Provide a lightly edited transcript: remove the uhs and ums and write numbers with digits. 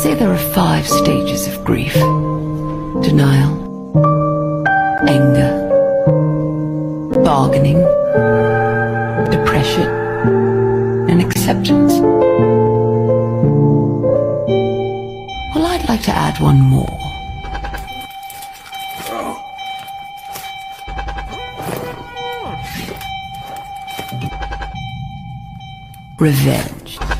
say there are 5 stages of grief: denial, anger, bargaining, depression, and acceptance. Well, I'd like to add one more. Revenge.